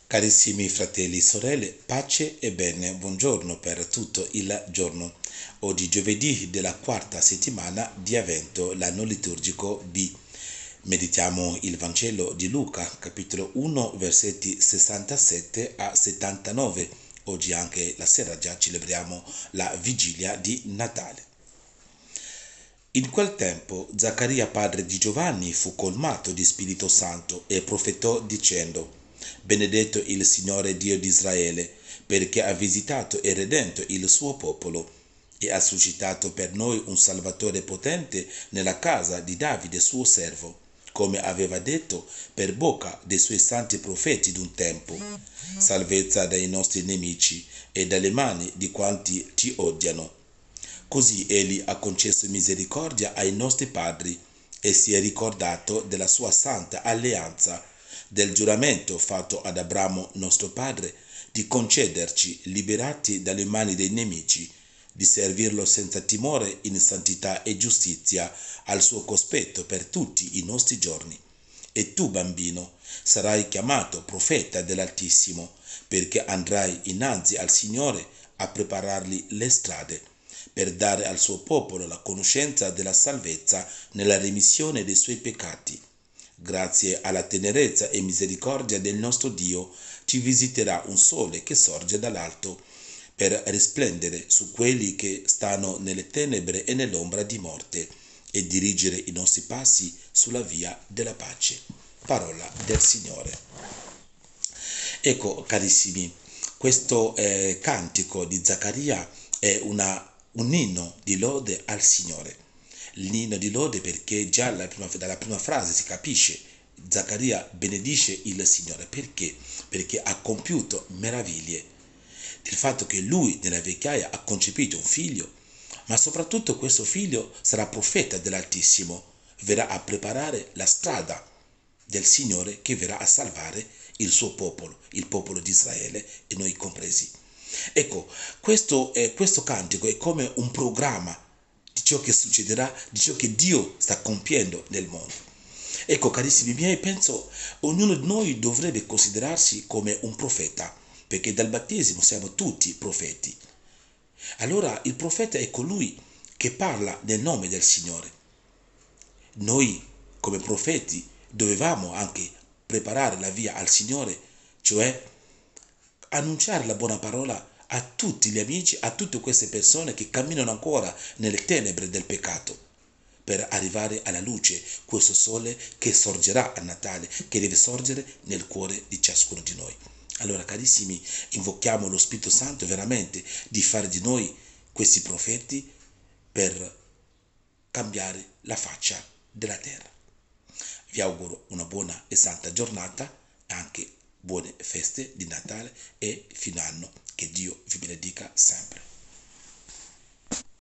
Carissimi fratelli e sorelle, pace e bene, buongiorno per tutto il giorno. Oggi giovedì della quarta settimana di Avvento, l'anno liturgico B. Meditiamo il Vangelo di Luca, capitolo 1, versetti 67 a 79. Oggi anche la sera già celebriamo la vigilia di Natale. In quel tempo Zaccaria, padre di Giovanni, fu colmato di Spirito Santo e profetò dicendo: Benedetto il Signore Dio di Israele, perché ha visitato e redento il suo popolo e ha suscitato per noi un Salvatore potente nella casa di Davide suo servo, come aveva detto per bocca dei suoi santi profeti d'un tempo, salvezza dai nostri nemici e dalle mani di quanti ci odiano. Così egli ha concesso misericordia ai nostri padri e si è ricordato della sua santa alleanza, del giuramento fatto ad Abramo nostro padre, di concederci, liberati dalle mani dei nemici, di servirlo senza timore in santità e giustizia al suo cospetto per tutti i nostri giorni. E tu, bambino, sarai chiamato profeta dell'Altissimo, perché andrai innanzi al Signore a preparargli le strade, per dare al suo popolo la conoscenza della salvezza nella remissione dei suoi peccati. Grazie alla tenerezza e misericordia del nostro Dio, ci visiterà un sole che sorge dall'alto, per risplendere su quelli che stanno nelle tenebre e nell'ombra di morte, e dirigere i nostri passi sulla via della pace. Parola del Signore. Ecco, carissimi, questo cantico di Zaccaria è un inno di lode al Signore. L'inno di lode perché già dalla prima frase si capisce, Zaccaria benedisce il Signore. Perché? Perché ha compiuto meraviglie. Del fatto che lui nella vecchiaia ha concepito un figlio, ma soprattutto questo figlio sarà profeta dell'Altissimo, verrà a preparare la strada del Signore che verrà a salvare il suo popolo, il popolo di Israele e noi compresi. Ecco, questo cantico è come un programma di ciò che succederà, di ciò che Dio sta compiendo nel mondo. Ecco, carissimi miei, penso ognuno di noi dovrebbe considerarsi come un profeta, perché dal battesimo siamo tutti profeti. Allora il profeta è colui che parla nel nome del Signore. Noi, come profeti, dovevamo anche preparare la via al Signore, cioè annunciare la buona parola a tutti gli amici, a tutte queste persone che camminano ancora nelle tenebre del peccato, per arrivare alla luce, questo sole che sorgerà a Natale, che deve sorgere nel cuore di ciascuno di noi. Allora, carissimi, invochiamo lo Spirito Santo veramente di fare di noi questi profeti per cambiare la faccia della terra. Vi auguro una buona e santa giornata, anche buone feste di Natale e fine anno. Che Dio vi benedica sempre.